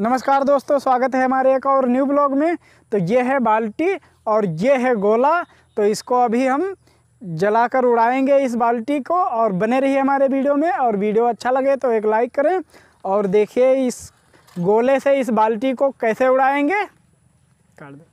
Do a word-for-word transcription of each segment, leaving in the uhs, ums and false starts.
नमस्कार दोस्तों, स्वागत है हमारे एक और न्यू ब्लॉग में। तो ये है बाल्टी और ये है गोला। तो इसको अभी हम जलाकर उड़ाएंगे इस बाल्टी को, और बने रहिए हमारे वीडियो में। और वीडियो अच्छा लगे तो एक लाइक करें और देखिए इस गोले से इस बाल्टी को कैसे उड़ाएंगे। काट दो।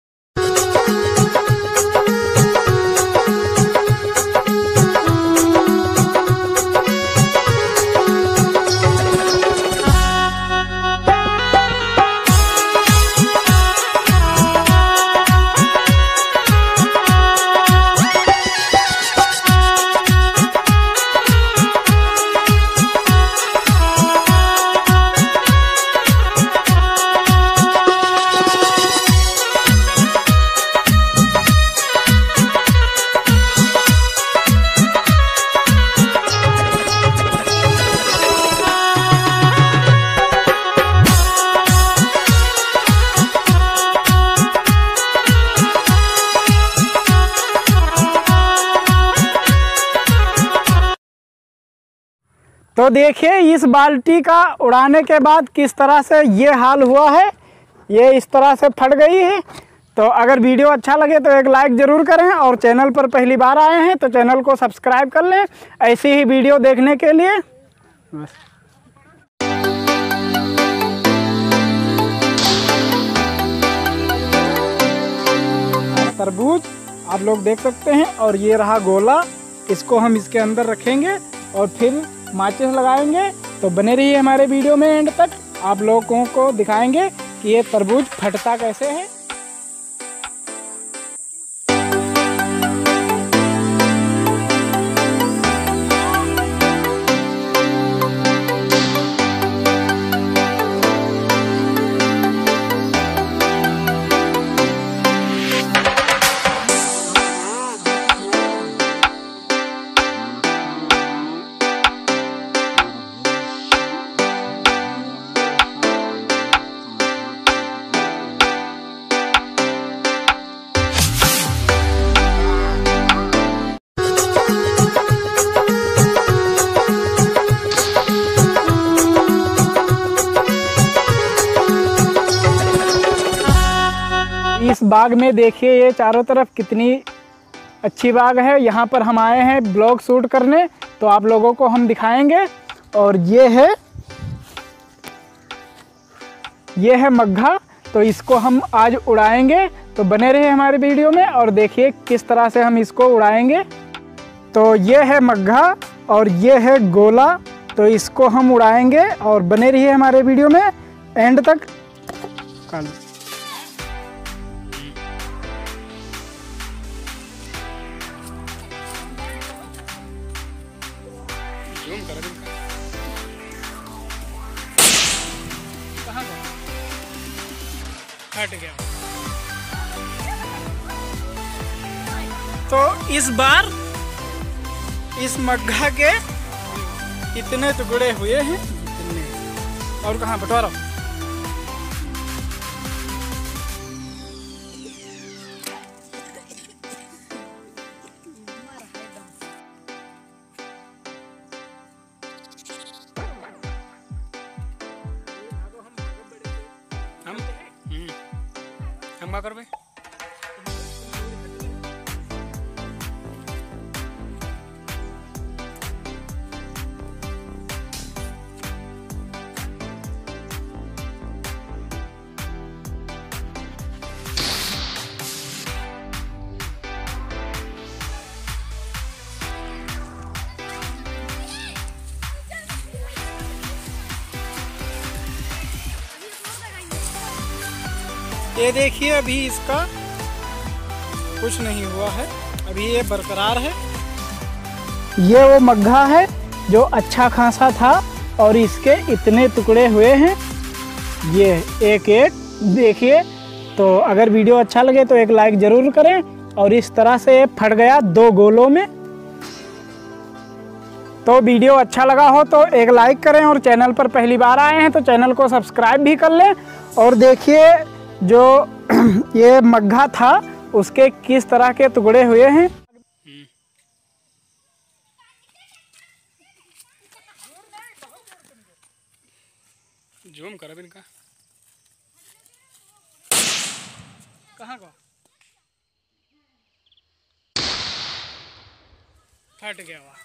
तो देखिए इस बाल्टी का उड़ाने के बाद किस तरह से ये हाल हुआ है। ये इस तरह से फट गई है। तो अगर वीडियो अच्छा लगे तो एक लाइक ज़रूर करें, और चैनल पर पहली बार आए हैं तो चैनल को सब्सक्राइब कर लें ऐसी ही वीडियो देखने के लिए। बस। तरबूज आप लोग देख सकते हैं, और ये रहा गोला। इसको हम इसके अंदर रखेंगे और फिर माचिस लगाएंगे। तो बने रहिए हमारे वीडियो में एंड तक। आप लोगों को दिखाएंगे कि ये तरबूज फटता कैसे है। इस बाग में देखिए ये चारों तरफ कितनी अच्छी बाग है। यहाँ पर हम आए हैं ब्लॉग शूट करने, तो आप लोगों को हम दिखाएंगे। और ये है ये है मग्घा। तो इसको हम आज उड़ाएंगे। तो बने रहिए हमारे वीडियो में और देखिए किस तरह से हम इसको उड़ाएंगे। तो ये है मग्घा और ये है गोला। तो इसको हम उड़ाएंगे और बने रहिए हमारे वीडियो में एंड तक। हट गया। तो इस बार इस मग्घा के इतने टुकड़े हुए हैं। इतने। और कहाँ बंटवारा। हम कर बे ये देखिए अभी इसका कुछ नहीं हुआ है, अभी ये बरकरार है। ये वो मग्घा है जो अच्छा खासा था और इसके इतने टुकड़े हुए हैं। ये एक एक देखिए। तो अगर वीडियो अच्छा लगे तो एक लाइक ज़रूर करें। और इस तरह से ये फट गया दो गोलों में। तो वीडियो अच्छा लगा हो तो एक लाइक करें, और चैनल पर पहली बार आए हैं तो चैनल को सब्सक्राइब भी कर लें। और देखिए जो ये मग्घा था उसके किस तरह के टुकड़े हुए हैं। जूम कर इनका। कहाँ का फट गया हुआ।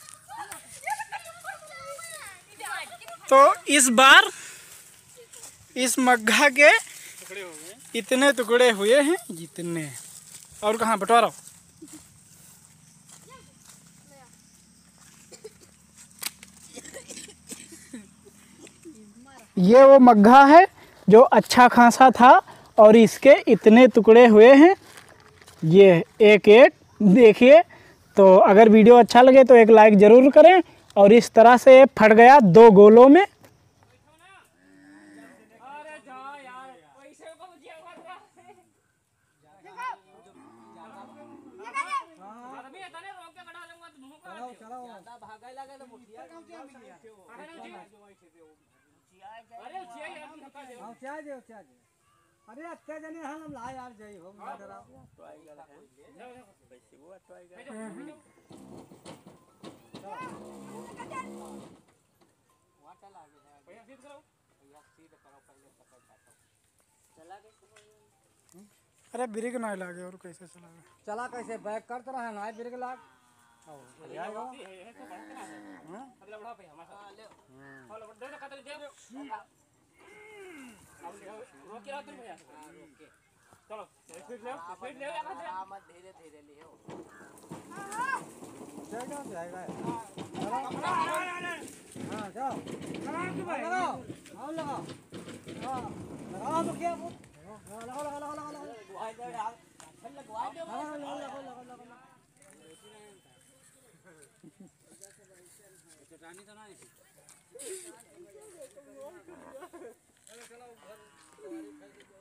तो इस बार इस मग्घा के इतने टुकड़े हुए हैं जितने, और कहाँ बंटवारा। ये वो मग्घा है जो अच्छा खासा था और इसके इतने टुकड़े हुए हैं, ये एक एक देखिए। तो अगर वीडियो अच्छा लगे तो एक लाइक ज़रूर करें। और इस तरह से फट गया दो गोलों में। अरे अच्छे जने हम ला यार जई हो डरा अरे ब्रेक ना लगे और कैसे चला चला कैसे बैक कर तो रहा ना ब्रेक लाग चलो स्पीड ले स्पीड ले मत धीरे धीरे लियो जाएगा जाएगा हां जाओ लगाओ हां लगाओ हां लगाओ तो क्या वो लगाओ लगाओ लगाओ लगाओ लगवाई दे यार अच्छा लगवाई दे लगाओ लगाओ लगाओ चटानी तो नहीं चलो चलो घर